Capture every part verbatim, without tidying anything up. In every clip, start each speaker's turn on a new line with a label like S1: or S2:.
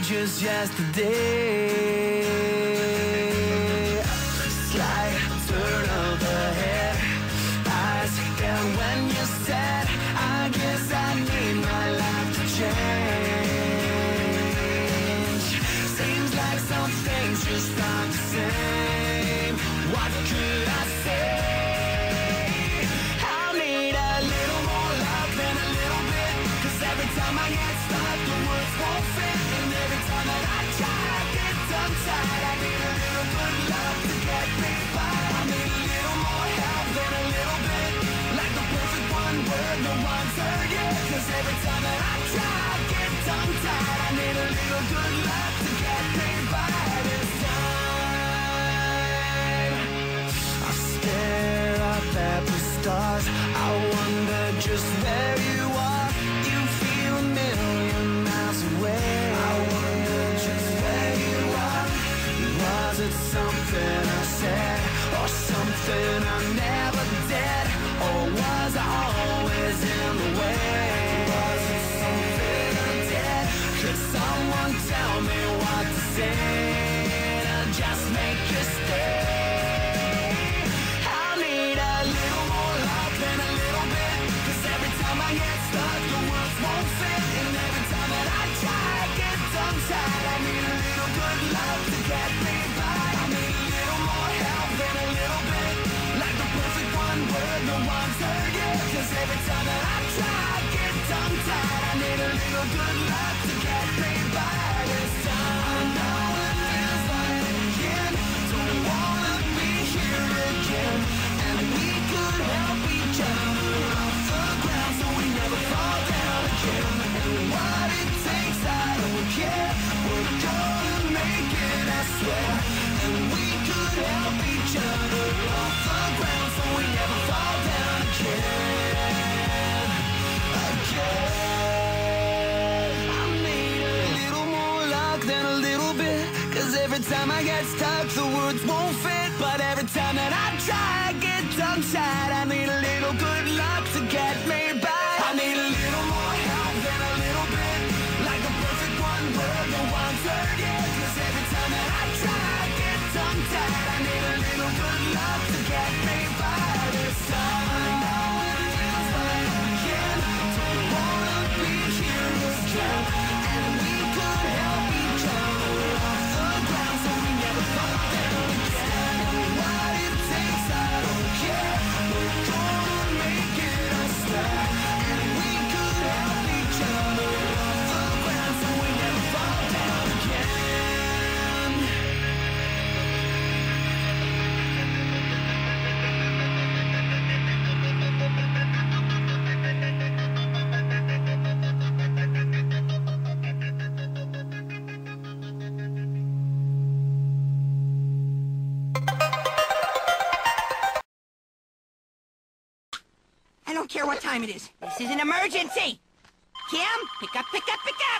S1: just yesterday. Slight turn of the head, eyes down when you said, I guess I need my life to change. Seems like some things just aren't the same. What could I say? I need a little more love than a little bit, 'cause every time I get stuck the words won't fit, and every time that I try I get tongue-tied. I need a little good love to get me by. I need a little more help than a little bit, like the perfect one word no one's heard yet, 'cause every time that I try I get tongue-tied. I need a little good love to get me by this time. I stare up at the stars, I wonder just where you are. You feel a million miles away. I wonder just where you are. Was it something I said, or something I never did, or was I always in the way? Was it something I did? Could someone tell me what to say to just make you stay? I need a little more love than a little bit, 'cause every time I get stuck the words won't fit, and every time that I try I get tongue-tied. I need a little good love to get me by. I need a little more help than a little bit, like the perfect one word no one's heard yet, 'cause every time that I try I get tongue-tied. I need a little good love to get me by this time. I know it feels like again, don't wanna be here again, and we could help each other off the ground so we never fall down again. And what it takes I don't care, we're gonna make it I swear, and we could help each other off the ground so we never fall down again. Again. I need a little more luck than a little bit, 'cause every time I get stuck the words won't fit, but every time that I try I get tongue-tied. I need a little good luck to get me by. I need a little more help than a little bit, like the perfect one word no one's heard yet, 'cause every time that I try I get tongue-tied. I need a little good luck to get me by this time. I know it feels like again, don't wanna be here again, and we could help each other off the ground so we never fall down again. And what it takes I don't care, we're gonna make it I swear, and we could help each other off the ground so we never fall down again.
S2: I don't care what time it is. This is an emergency. Kim, pick up, pick up, pick up.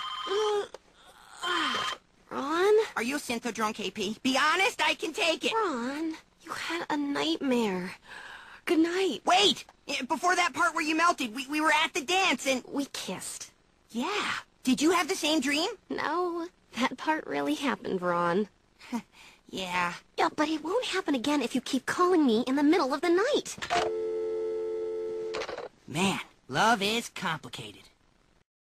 S3: Ron?
S2: Are you a synth-drunk, K P? Be honest, I can take it.
S3: Ron, you had a nightmare. Good night.
S2: Wait! Before that part where you melted, we, we were at the dance and...
S3: We kissed.
S2: Yeah. Did you have the same dream?
S3: No, that part really happened, Ron.
S2: Yeah.
S3: Yeah, but it won't happen again if you keep calling me in the middle of the night.
S2: Man, love is complicated.